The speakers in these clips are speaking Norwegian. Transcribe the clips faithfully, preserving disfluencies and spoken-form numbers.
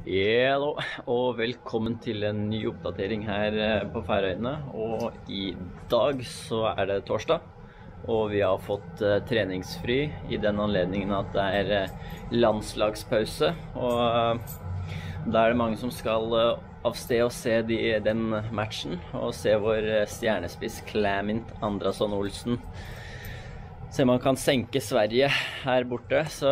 Hello, og velkommen til en ny oppdatering her på Færøyene. Og i dag så er det torsdag, og vi har fått treningsfri i den anledningen at det er landslagspause. Og da er det mange som skal av sted og se de, den matchen, og se vår stjernespiss Clement Andrason Olsen. Se man kan senke Sverige her borte, så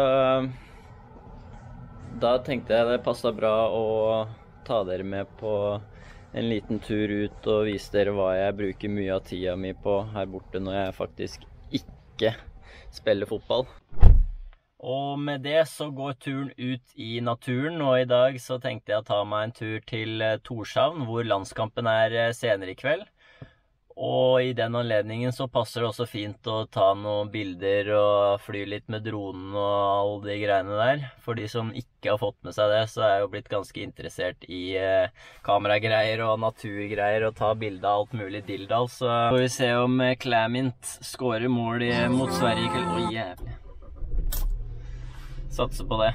da tenkte jeg det passet bra å ta dere med på en liten tur ut og vise dere hva jeg bruker mye av tida mi på her borte når jeg faktisk ikke spiller fotball. Og med det så går turen ut i naturen, og i dag så tenkte jeg å ta meg en tur til Torshavn, hvor landskampen er senere i kveld. Og i den anledningen så passer det også fint å ta noen bilder og fly litt med dronen og alle de greiene der. For de som ikke har fått med seg det, så er jeg jo blitt ganske interessert i eh, kameragreier og naturgreier og ta bilder av alt mulig dildal. Så får vi se om Clement skårer mål i, mot Sverige i kveld. Oi, jævlig. Satser på det.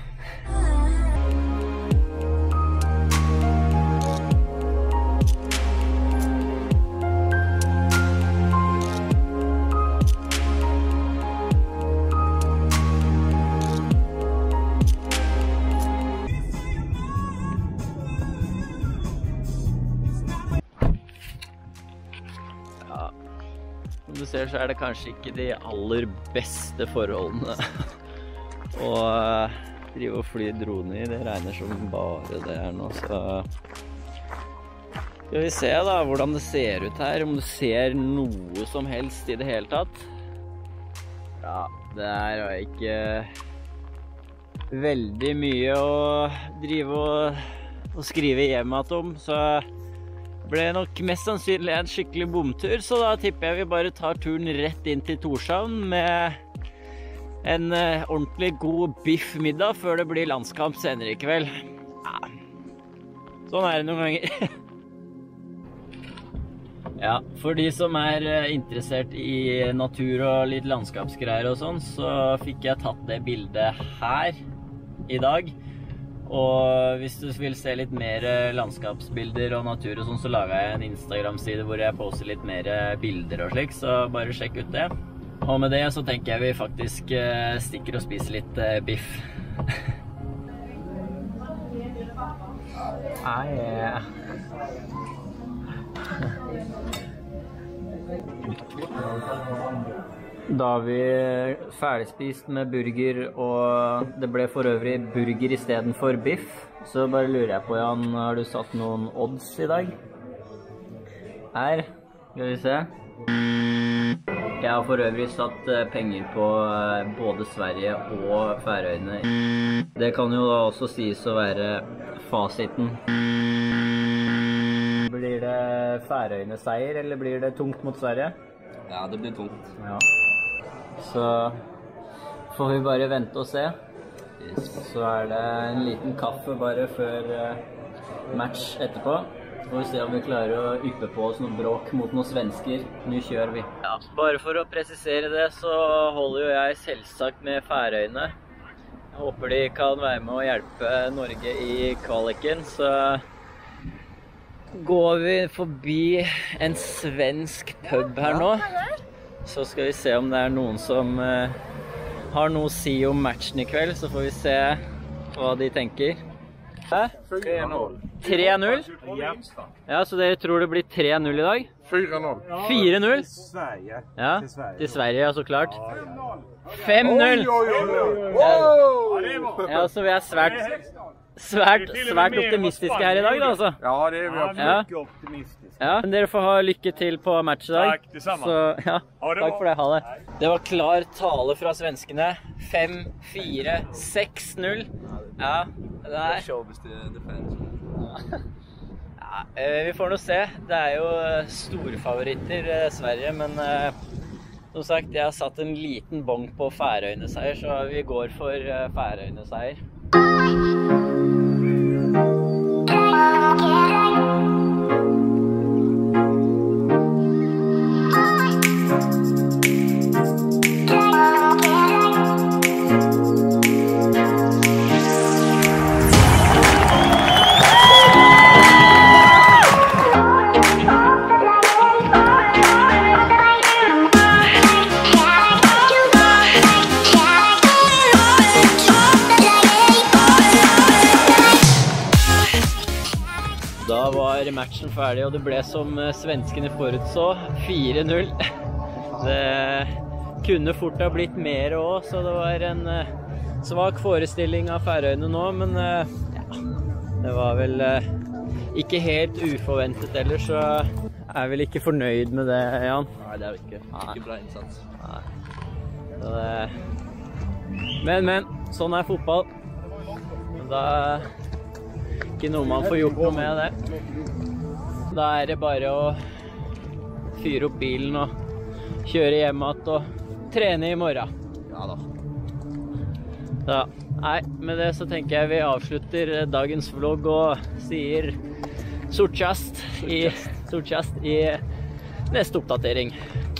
Som du ser så er det kanskje ikke de aller beste forholdene å drive og fly drone i. Det regner som bare det her nå, så skal vi se da hvordan det ser ut her, om du ser noe som helst i det hele tatt. Ja, det her er ikke veldig mye å drive og, og skrive hjem om, så ble nok mest sannsynlig en skikkelig bomtur, så da tipper jeg vi bare tar turen rett inn til Torshavn med en uh, ordentlig god biffmiddag før det blir landskamp senere i kveld. Ja. Sånn er det noen ganger. Ja, for de som er uh, interessert i natur og litt landskapsgreier og sånn, så fikk jeg tatt det bildet her i dag. Og hvis du vil se litt mer landskapsbilder og natur og sånn, så lager jeg en Instagram-side hvor jeg poster litt mer bilder og slik, så bare sjekk ut det. Og med det så tenker jeg vi faktisk stikker og spiser litt biff. Ah, yeah. Da har vi ferdigspist med burger, og det ble for øvrig burger i stedet for biff. Så bare lurer jeg på, Jan, har du satt noen odds i dag? Her, skal vi se. Jeg har for øvrig satt penger på både Sverige og Færøyene. Det kan jo da også sies å være fasiten. Blir det Færøyene seier, eller blir det tungt mot Sverige? Ja, det blir tungt. Ja. Så får vi bare vente og se. Yes. Så er det en liten kaffe bare før match etterpå. Så får vi se om vi klarer å yppe på oss noe bråk mot noen svensker. Nå kjører vi. Ja, bare for å presisere det, så holder jo jeg selvsagt med Færøyene. Jeg håper de kan være med å hjelpe Norge i kvaliken, så går vi forbi en svensk pub her nå. Så skal vi se om det er noen som uh, har noe å si om matchen i kveld, så får vi se hva de tenker. Hæ? tre null. tre null? Ja. Ja, så dere tror det blir tre null i dag? fire null. fire null? Til Sverige. Ja, til Sverige. til Sverige, ja, så klart. fem null! Ja, så vi er svært, svært, svært optimistiske her i dag, da, altså. Ja, det er vi absolutt optimistiske. Ja, men dere får ha lykke til på match i dag. Takk, det samme. Så, ja, takk for det, ha det. Det var klar tale fra svenskene. fem fire seks null. Ja, det er... Ja, vi får nå se. Det er jo store favoritter, Sverige, men som sagt, jeg har satt en liten bong på Færøyene-seier, så vi går for Færøyene-seier. matchen ferdig, og det ble som svenskene forutså, fire null. Det kunne fort ha blitt mer også, så det var en svak forestilling av Færøyene nå, men ja, det var vel ikke helt uforventet ellers, så jeg er vel ikke fornøyd med det, Jan. Nei, det er vi ikke. Ikke bra innsats. Nei. Så det... Men, men, sånn er fotball. Da er ikke noe man får gjort noe med det. Da er det bare å fyre opp bilen og kjøre hjem igjen og trene i morgen. Ja da. Så, nei, med det så tenker jeg vi avslutter dagens vlogg og sier sortkjast i, sortkjast i neste oppdatering.